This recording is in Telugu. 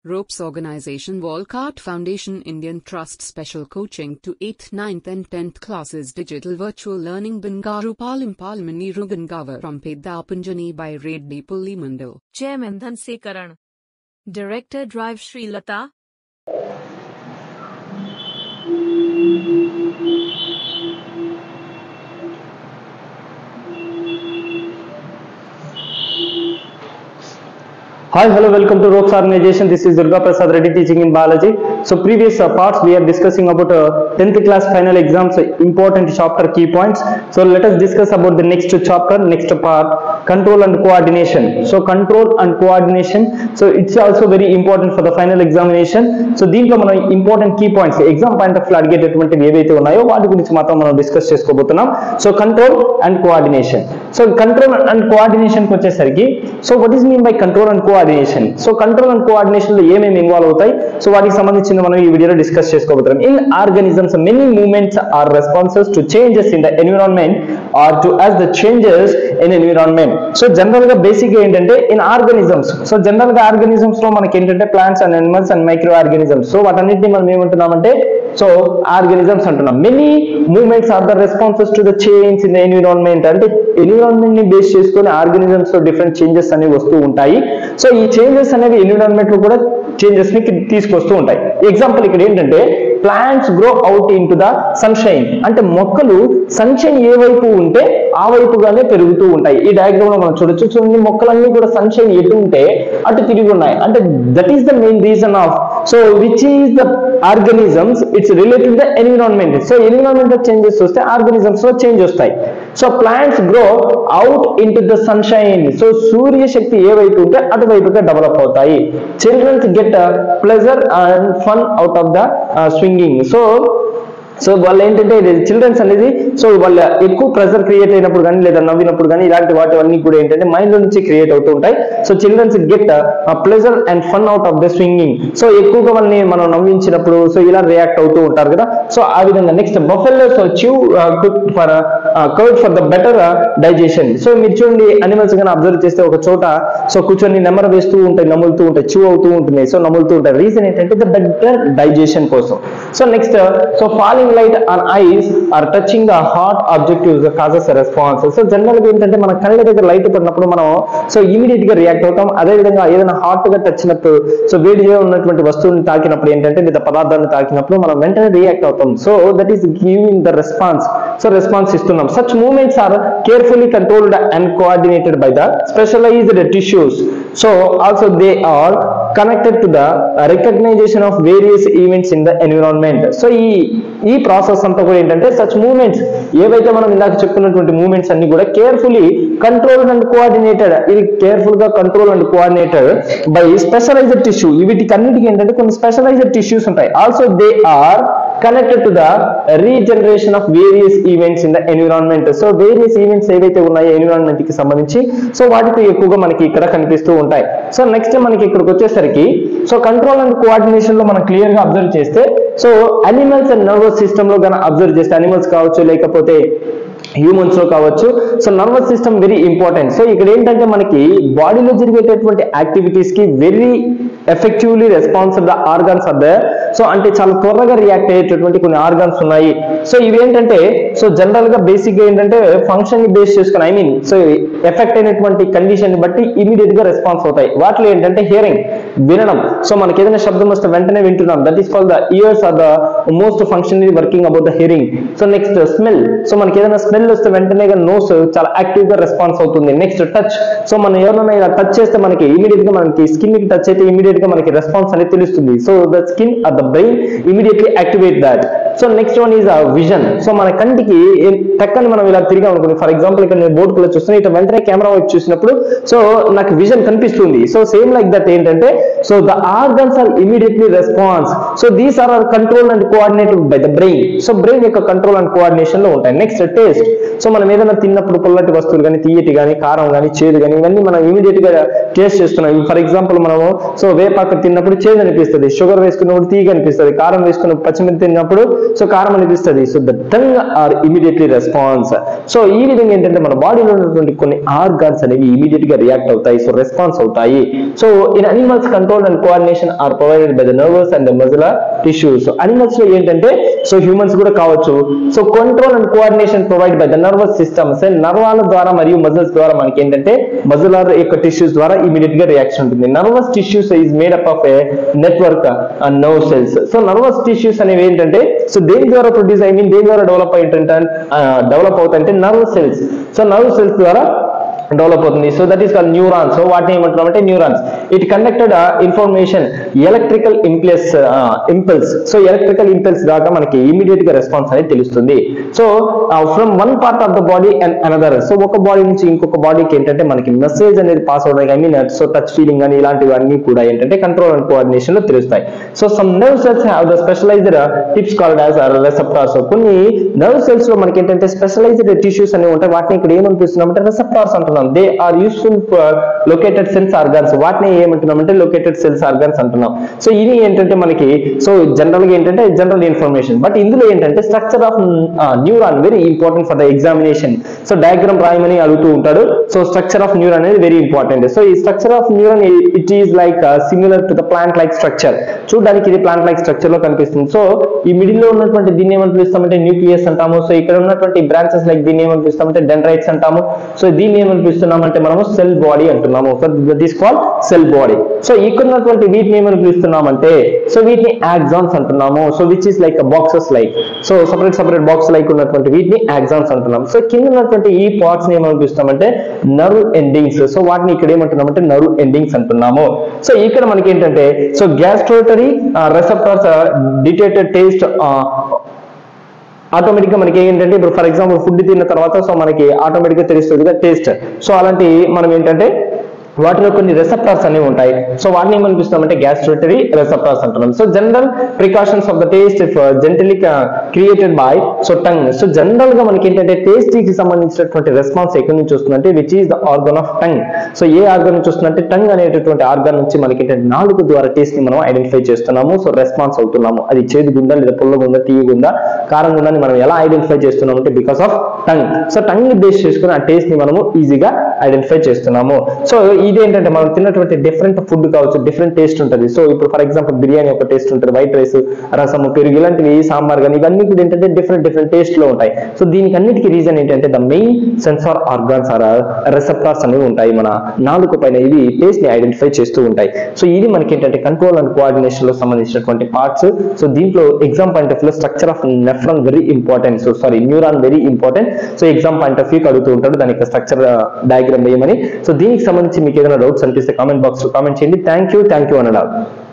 Ropes Organization Walcott Foundation Indian Trust Special Coaching to 8th, 9th and 10th classes Digital Virtual Learning Bangaru Palmani Rugangavar from Pedapunjani by Reddy Pulli Mandal. Chairman Dhanse Karan. Director Drive Sri Lata. Hi, hello, welcome to Ropes Organization. This is Durga Prasad Reddy teaching in biology. So previous parts we are discussing about 10th class final exams important chapter key points. So let us discuss about the next chapter, next part, control and coordination. So control and coordination. So it's also very important for the final examination. So దీంట్లో మనం important key points exam point of view అడిగేటటువంటి ఏవైతే ఉన్నాయో వాటి గురించి మాత్రం మనం డిస్కస్ చేసుకోబోతున్నాం. So control and coordination. So control and coordination కి వచ్చేసరికి so what is mean by control and coordination. So control and coordination లో ఏమేమి ఇన్వాల్వ్ అవుతాయి సో వాటికి సంబంధించిన మనం ఈ వీడియోలో డిస్కస్ చేసుకోబోతున్నాం. In organisms many movements are responses to changes in the environment or to as the changes in environment. So general గా బేసిక్ గా ఏంటంటే ఇన్ ఆర్గానిజమ్స్. సో జనరల్ గా ఆర్గానిజమ్స్ లో మనకి ఏంటంటే plants and animals and micro organisms. So వాటన్నిటిని మనం ఏమంటున్నామంటే సో ఆర్గానిజమ్స్ అంటున్నాం. Many movements are the responses to the change in the environment. అంటే ఎన్విరాన్మెంట్ ని బేస్ చేసుకొని ఆర్గానిజమ్స్ లో డిఫరెంట్ చేంజెస్ అనేవి వస్తూ ఉంటాయి. సో ఈ చేంజెస్ అనేవి ఎన్విరాన్మెంట్ లో కూడా చేంజెస్ ని తీసుకొస్తూ ఉంటాయి. ఎగ్జాంపుల్ ఇక్కడ ఏంటంటే plants grow out into the sunshine. అంటే మొక్కలు సన్షైన్ ఏ వైపు ఉంటే ఆ వైపుగానే పెరుగుతూ ఉంటాయి. ఈ డయాగ్రామ్ లో మనం చూడొచ్చు. సో ఈ మొక్కలన్నీ కూడా సన్షైన్ ఎటు ఉంటే అటు తిరిగి ఉన్నాయి. అంటే that is the main reason of so which is the organisms it's related the environment. So environment లో చేంజెస్ వస్తే ఆర్గానిజమ్స్ లో చేంజ్ వస్తాయి. So plants grow out into the sunshine. So సూర్యశక్తి ఏ వైపు ఉంటే అటువైపుగా డెవలప్ అవుతాయి. Childrens get pleasure and fun out of the swinging. So వాళ్ళు ఏంటంటే చిల్డ్రన్స్ అనేది సో వాళ్ళ ఎక్కువ ప్రెజర్ క్రియేట్ అయినప్పుడు కానీ లేదా నవ్వినప్పుడు కానీ ఇలాంటి వాటివన్నీ కూడా ఏంటంటే మైండ్ లో నుంచి క్రియేట్ అవుతూ ఉంటాయి. So childrens get pleasure and fun out of the swinging. So ఎక్కువగా వాళ్ళని మనం నవ్వించినప్పుడు సో ఇలా రియాక్ట్ అవుతూ ఉంటారు కదా. సో ఆ విధంగా next buffaloes chew curd for the better digestion. So మీరు చూడండి అనిమల్స్ కానీ అబ్జర్వ్ చేస్తే ఒక చోట సో కూర్చొని నెమర వేస్తూ ఉంటాయి, నములుతూ ఉంటాయి, chew అవుతూ ఉంటుంది. సో నములుతూ ఉంటాయి. రీజన్ ఏంటంటే ద బెటర్ డైజెషన్ కోసం. So next so falling light on eyes or touching the hot objectives causes a response. So general గా ఏంటంటే మన కళ్ళ దగ్గర లైట్ పడినప్పుడు మనం సో ఇమీడియట్ గా రియాక్ట్ అవుతాం. అదే విధంగా ఏదైనా హాట్ గా టచ్చినప్పుడు సో వేడిగా ఉన్నటువంటి వస్తువుని తాకినప్పుడు ఏంటంటే లేదా పదార్థాన్ని తాకినప్పుడు మనం వెంటనే రియాక్ట్ అవుతాం. So that is giving the response. So response ఇస్తున్నాం. Such movements are carefully controlled and coordinated by the specialized tissues. So also they are connected to the recognition of various events in the environment. So ఈ ప్రాసెస్ అంతా కూడా ఏంటంటే సచ్ మూవ్మెంట్స్ ఏవైతే మనం ఇందాక చెప్పుకున్నటువంటి మూవ్మెంట్స్ అన్ని కూడా కేర్ఫుల్లీ కంట్రోల్డ్ అండ్ కోఆర్డినేటెడ్. ఇది కేర్ఫుల్ గా control and coordinated by specialized tissue. వీటికి అన్నిటికీ ఏంటంటే కొన్ని స్పెషలైజ్డ్ టిష్యూస్ ఉంటాయి. Also they are connected to the regeneration of various events in the environment. So various events ఏవైతే ఉన్నాయో ఎన్విరాన్మెంట్ కి సంబంధించి సో వాటికి ఎక్కువగా మనకి ఇక్కడ కనిపిస్తూ ఉంటాయి. సో నెక్స్ట్ మనకి ఇక్కడికి వచ్చేసరికి సో కంట్రోల్ అండ్ కోఆర్డినేషన్ లో మనం క్లియర్ గా అబ్జర్వ్ చేస్తే so animals and nervous system లో కానీ అబ్జర్వ్ చేస్తే అనిమల్స్ కావచ్చు లేకపోతే హ్యూమన్స్ లో కావచ్చు. So nervous system very important. So ఇక్కడ ఏంటంటే మనకి బాడీలో జరిగేటటువంటి యాక్టివిటీస్ కి very effectively response the organs are there. So అంటే చాలా త్వరగా రియాక్ట్ అయ్యేటటువంటి కొన్ని ఆర్గాన్స్ ఉన్నాయి. సో ఇవి ఏంటంటే సో జనరల్ గా బేసిక్ గా ఏంటంటే ఫంక్షన్ ని బేస్ చేసుకుని సో ఎఫెక్ట్ అయినటువంటి కండిషన్ ని బట్టి ఇమీడియట్ గా రెస్పాన్స్ అవుతాయి. వాటిలో ఏంటంటే హియరింగ్ వినడం. సో మనకి ఏదైనా శబ్దం వస్తే వెంటనే వింటున్నాం. That is called the ears are the most functionally working about the hearing. So next smell. So మనకి ఏదైనా స్మెల్ వస్తే వెంటనే నోస్ చాలా యాక్టివ్ గా రెస్పాన్స్ అవుతుంది. Next touch. సో మనం ఎవరైనా ఇలా టచ్ చేస్తే మనకి ఇమీడియట్ గా మనకి స్కిన్ కి టచ్ అయితే ఇమీడియట్ గా మనకి రెస్పాన్స్ అనేది తెలుస్తుంది. So the skin are the brain immediately activate that. So next one is vision. So మన కంటికి టక్కని మనం ఇలా తిరిగా అనుకుంది. ఫర్ ఎగ్జాంపుల్ ఇక్కడ నేను బోర్డు కూడా చూస్తున్నాను. ఇట్లా వెంటనే కెమెరా వైపు చూసినప్పుడు సో నాకు విజన్ కనిపిస్తుంది. సో సేమ్ లైక్ దట్ ఏంటంటే so the organs are immediately response. So these are control and coordinated by the brain. So brain యొక్క కంట్రోల్ అండ్ కోఆర్డినేషన్ లో ఉంటాయి. Next taste. సో మనం ఏదైనా తిన్నప్పుడు పుల్లటి వస్తువులు కానీ తీయటి కానీ కారం కానీ చేదు కానీ ఇవన్నీ మనం ఇమీడియట్ గా టేస్ట్ చేస్తున్నాం. ఫర్ ఎగ్జాంపుల్ మనము సో వేపాకు తిన్నప్పుడు చేదు అనిపిస్తుంది, షుగర్ వేసుకున్నప్పుడు తీగ తీయగా అనిపిస్తుంది, కారం వేసుకుని పచ్చిమిర్చి తిన్నప్పుడు సో కారం అనిపిస్తుంది. So the tongue are immediately response. So ఈ విధంగా ఏంటంటే మన బాడీలో ఉన్నటువంటి కొన్ని ఆర్గాన్స్ అనేవి ఇమీడియట్ గా రియాక్ట్ అవుతాయి, సో రెస్పాన్స్ అవుతాయి. So in animals control and coordination are provided by the nervous and the muscular tissues. So animals లో ఏంటంటే సో హ్యూమన్స్ కూడా కావచ్చు, so control and coordination provide by the nervous systems, నర్వాల ద్వారా మరియు మజిల్స్ ద్వారా మనకి ఏంటంటే మజిలర్ యొక్క టిష్యూస్ ద్వారా ఇమీడియట్ గా రియాక్షన్ ఉంటుంది. Nervous tissues is made up of a network nerve cells. So nervous tissues అనేవి ఏంటంటే సో దేని ద్వారా ప్రొడ్యూస్ దేని ద్వారా డెవలప్ అవుతాయంటే nerve cells. So nerve cells ద్వారా డెవలప్ అవుతుంది. So that is called neurons. So వాటిని ఏమంటున్నామంటే neurons. It conducted information electrical impulse. So electrical impulse దాకా మనకి ఇమీడియట్ గా రెస్పాన్స్ అనేది తెలుస్తుంది. So from one part of the body and another. So ఒక బాడీ నుంచి ఇంకొక బాడీకి ఏంటంటే మనకి మెసేజ్ అనేది పాస్ అవడం, I mean so touch feeling అని ఇలాంటివన్నీ కూడా ఏంటంటే కంట్రోల్ అండ్ కోఆర్డినేషన్ లో తెలుస్తాయి. So some nerve cells have the specialized tips called as receptors. కొన్ని నర్వ్ సెల్స్ లో మనకి ఏంటంటే స్పెషలైజ్డ్ టిష్యూస్ అనేవి ఉంటాయి. వాటిని ఇక్కడ ఏమనిపిస్తున్నామంటే రెసెప్టార్స్ అంటున్నాం. They are useful for located cells organs. వాటిని ఏమంటున్నామంటే లొకేటెడ్ సెల్స్ ఆర్గాన్స్ అంటున్నాం. సో ఇది ఏంటంటే మనకి సో జనరల్ గా ఏంటంటే జనరల్ ఇన్ఫర్మేషన్. బట్ ఇందులో ఏంటంటే structure of neuron very important for the examination. So diagram రాయమని అడుగుతూ ఉంటాడు. సో స్ట్రక్చర్ ఆఫ్ న్యూరాన్ అనేది వెరీ ఇంపార్టెంట్. సో ఈ structure of neuron it is like similar to the plant like structure. చూడడానికి ఇది ప్లాంట్ లైక్ స్ట్రక్చర్ లో కనిపిస్తుంది. సో ఈ మిడిల్ లో ఉన్నటువంటి దీన్ని ఏమని పిలుస్తామంటే న్యూక్లియస్ అంటాము. సో ఇక్కడ ఉన్నటువంటి బ్రాంచెస్ లైక్ దీన్ని ఏమని పిలుస్తామంటే డెండ్రైట్స్ అంటాము. సో దీన్ని ఏమని పిలుస్తున్నామంటే మనము సెల్ బాడీ అంటున్నాము. So that is called cell body. So ఇక్కడ ఉన్నటువంటి వీటిని ఏమని పిలుస్తున్నామంటే సో వీటిని ఆక్సాన్స్ అంటున్నాము. So which is like boxes like. So separate box like ఉన్నటువంటి వీటిని ఆక్సాన్స్ అంటున్నాం. సో కింద ఉన్నటువంటి ఈ పార్ట్స్ ని ఏమని పిలుస్తామంటే నర్వ్ ఎండింగ్స్. సో వాటిని ఇక్కడ ఏమంటున్నామంటే నర్వ్ ఎండింగ్స్ అంటున్నాము. సో ఇక్కడ మనకి ఏంటంటే so gustatory receptors detected taste automatic గా మనకి ఏంటంటే ఇప్పుడు ఫర్ ఎగ్జాంపుల్ ఫుడ్ తిన్న తర్వాత సో మనకి ఆటోమేటిక్ గా తెలుస్తుంది కదా టేస్ట్. సో అలాంటి మనం ఏంటంటే వాటిలో కొన్ని రెసెప్టార్స్ అనేవి ఉంటాయి. సో వాటిని ఏమనిపిస్తామంటే గ్యాస్ట్రోటరీ రెసెప్టార్స్ అంటున్నాం. So general precautions of the taste gently created by so tongue. So general గా మనకి ఏంటంటే టేస్ట్ కి సంబంధించినటువంటి రెస్పాన్స్ ఎక్కడి నుంచి వస్తుందంటే which is the organ of tongue. So ఏ ఆర్గన్ నుంచి వస్తుందంటే టంగ్ అనేటటువంటి ఆర్గన్ నుంచి మనకి ఏంటంటే నాలుగు ద్వారా టేస్ట్ ని మనం ఐడెంటిఫై చేస్తున్నాము. సో రెస్పాన్స్ అవుతున్నాము. అది చేదుగుందా లేదా పుల్లగుందా తీయగుందా కారంగుందా అని మనం ఎలా ఐడెంటిఫై చేస్తున్నాం అంటే because of tongue. So tongue ని బేస్ చేసుకుని ఆ టేస్ట్ ని మనము ఈజీగా ఐడెంటిఫై చేస్తున్నాము. సో ఇదేంటంటే మనం తిన్నటువంటి డిఫరెంట్ ఫుడ్ కావచ్చు, డిఫరెంట్ టేస్ట్ ఉంటుంది. సో ఇప్పుడు ఫర్ ఎగ్జాంపుల్ బిర్యానీ ఒక టేస్ట్ ఉంటుంది, వైట్ రైస్, రసము, పెరుగు ఇలాంటివి, సాంబార్ కానీ ఇవన్నీ కూడా ఏంటంటే డిఫరెంట్ టేస్ట్ లో ఉంటాయి. సో దీనికి అన్నిటికీ రీజన్ ఏంటంటే the main sensor organs are receptors అనేవి ఉంటాయి మన నాలుగు పైన. ఇవి టేస్ట్ ని ఐడెంటిఫై చేస్తూ ఉంటాయి. సో ఇది మనకి ఏంటంటే కంట్రోల్ అండ్ కోఆర్డినేషన్ లో సంబంధించినటువంటి పార్ట్స్. సో దీంట్లో exam point of view structure of nephron very important. So sorry neuron very important. So exam point of view అడుగుతూ ఉంటాడు దానికి స్ట్రక్చర్ డయాగ్రామ్ వేయమని. సో దీనికి సంబంధించి మీకు ఏదైనా డౌట్స్ అనిపిస్తే కామెంట్ బాక్స్ లో కామెంట్ చేయండి. Thank you అనడా.